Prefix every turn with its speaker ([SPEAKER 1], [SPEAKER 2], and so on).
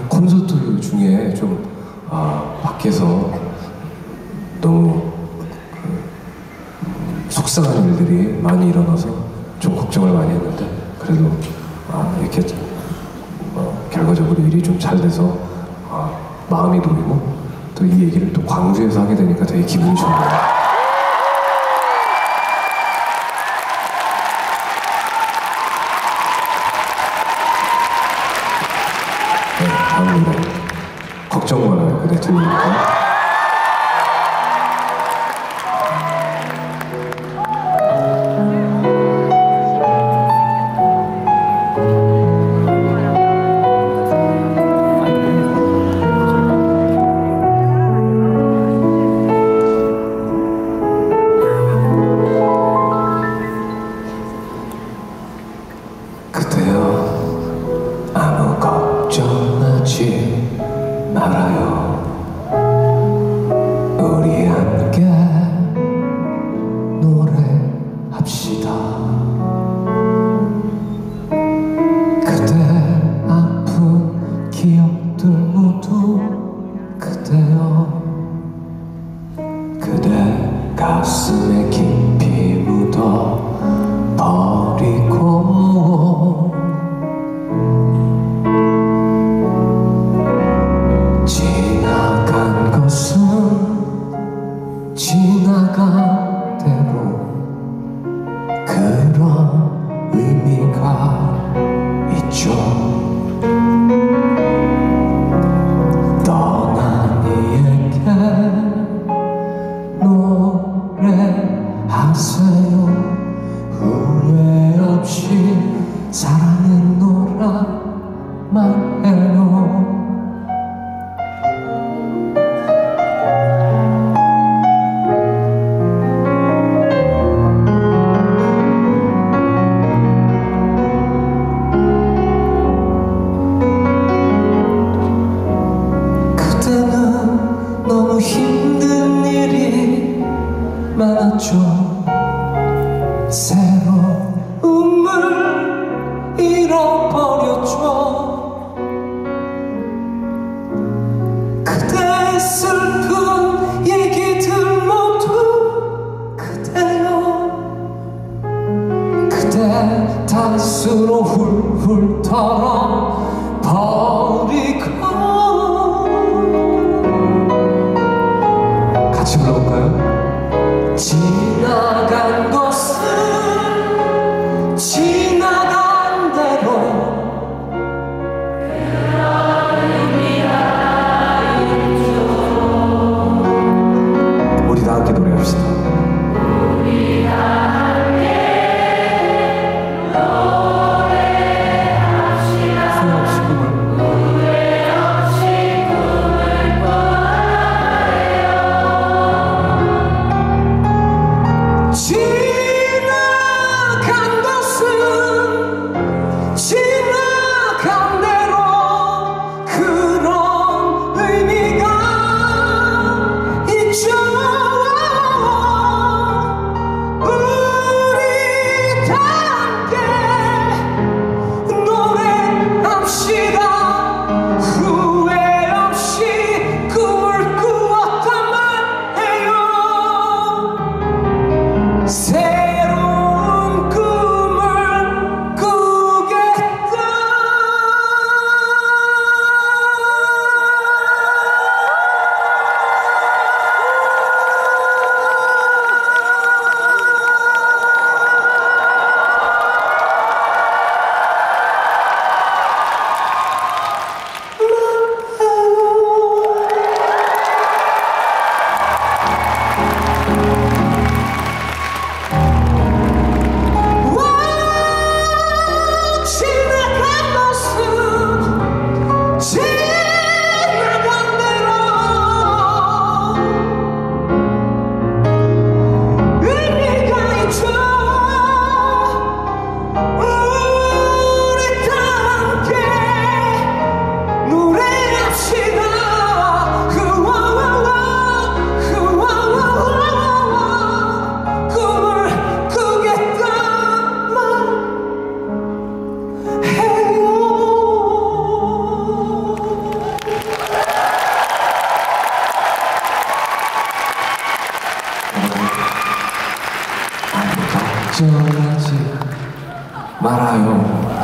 [SPEAKER 1] 콘서트 중에 좀 밖에서 너무 속상한 일들이 많이 일어나서 좀 걱정을 많이 했는데 그래도 이렇게 결과적으로 일이 좀 잘 돼서 마음이 놓이고 또 이 얘기를 또 광주에서 하게 되니까 되게 기분이 좋네요. 네, 다음 노래 걱정 말아요. 그대 들리니까. 아무 걱정하지 말아요. 우리 함께 노래합시다. 그대 아픈 기억들 모두 그대여 그대 가슴에 깊이 묻어 버리고 지나간 것은 지나간 대로 그런 의미가 있죠. 떠난 이에게 노래하세요. 후회 없이 사랑했노라만 해요. 너무 힘든 일이 많았죠. 새로움을 잃어버렸죠. 그대의 슬픈 얘기들 모두 그대여 그대 탓으로 훌훌 털어버리고 같이 불러볼까요? 지나간 것은 지나간 대로 그런 의미가 있죠. 우리 다 함께 노래합시다. 우리 다 함께 노래합시다. 걱정하지 말아요.